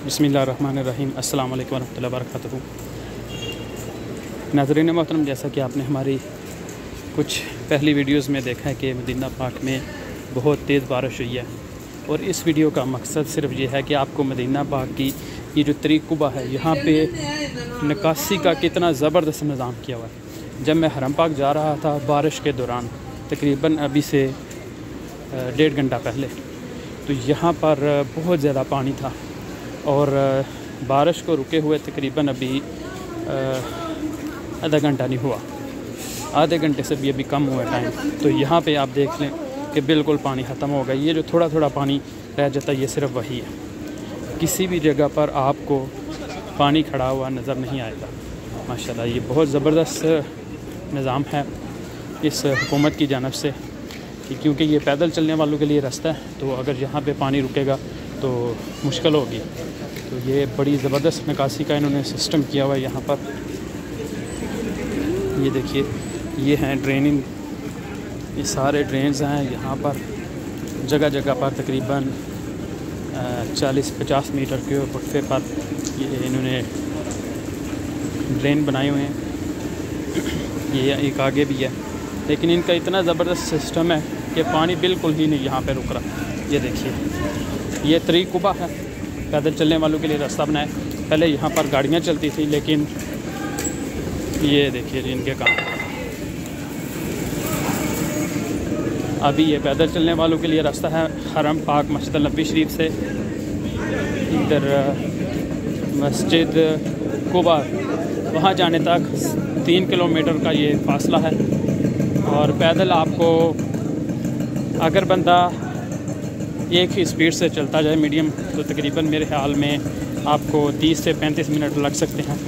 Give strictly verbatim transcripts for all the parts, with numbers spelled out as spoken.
बिस्मिल्लाहिर्रहमानिर्रहीम अस्सलाम वालेकुम वरहमतुल्लाहि वबरकातुहू। नाज़रीन मोहतरम, जैसा कि आपने हमारी कुछ पहली वीडियोस में देखा है कि मदीना पाक में बहुत तेज़ बारिश हुई है, और इस वीडियो का मकसद सिर्फ ये है कि आपको मदीना पाक की ये जो तरीक़ कुबा है, यहाँ पे निकासी का कितना ज़बरदस्त निज़ाम किया हुआ है। जब मैं हरम पाक जा रहा था बारिश के दौरान, तकरीबन अभी से डेढ़ घंटा पहले, तो यहाँ पर बहुत ज़्यादा पानी था और बारिश को रुके हुए तकरीबन अभी आधा घंटा नहीं हुआ, आधे घंटे से भी अभी कम हुआ टाइम। तो यहाँ पे आप देख लें कि बिल्कुल पानी ख़त्म हो गया। ये जो थोड़ा थोड़ा पानी रह जाता है, ये सिर्फ वही है। किसी भी जगह पर आपको पानी खड़ा हुआ नज़र नहीं आएगा। माशाल्लाह, ये बहुत ज़बरदस्त निज़ाम है इस हुकूमत की जानिब से, कि क्योंकि ये पैदल चलने वालों के लिए रास्ता है, तो अगर यहाँ पे पानी रुकेगा तो मुश्किल होगी। तो ये बड़ी ज़बरदस्त निकासी का इन्होंने सिस्टम किया हुआ है यहाँ पर। ये देखिए, ये हैं ड्रेनिंग, ये सारे ड्रेन्स हैं यहाँ पर। जगह जगह पर तकरीबन चालीस पचास मीटर के वक्फे पर ये इन्होंने ड्रेन बनाए हुए हैं। ये एक आगे भी है, लेकिन इनका इतना ज़बरदस्त सिस्टम है कि पानी बिल्कुल ही नहीं यहाँ पे रुक रहा। ये देखिए, ये तरीक़ कुबा है, पैदल चलने वालों के लिए रास्ता बनाए। पहले यहाँ पर गाड़ियाँ चलती थी, लेकिन ये देखिए इनके काम। अभी ये पैदल चलने वालों के लिए रास्ता है हरम पाक मस्जिद नबी शरीफ से इधर मस्जिद कुबा, वहाँ जाने तक तीन किलोमीटर का ये फासला है। और पैदल आपको, अगर बंदा एक ही स्पीड से चलता जाए मीडियम, तो तकरीबन मेरे ख्याल में आपको तीस से पैंतीस मिनट लग सकते हैं।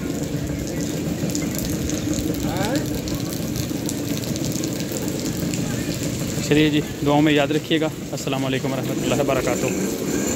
चलिए जी, दुआओं में याद रखिएगा। अस्सलाम वालेकुम रहमतुल्लाहि व बरकातुहू।